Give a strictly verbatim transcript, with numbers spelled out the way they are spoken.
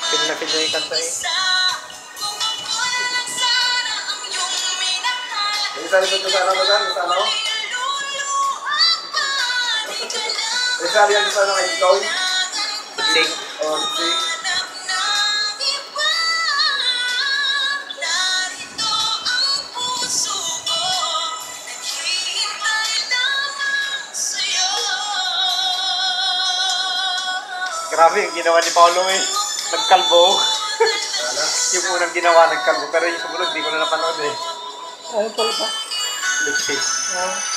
Pin na pin niya yung kanta eh. Isa rin ito sa Ramadan, sa ano? Isa rin ito sa ano kay Chloe? Sing. O, sing. Grabe yung ginawa ni Paolo eh. Nagkalbo. Yung unang ginawa nagkalbo. Pero yung sumunod, di ko na napanood eh. Ano pala ba? Lip sync. Ah.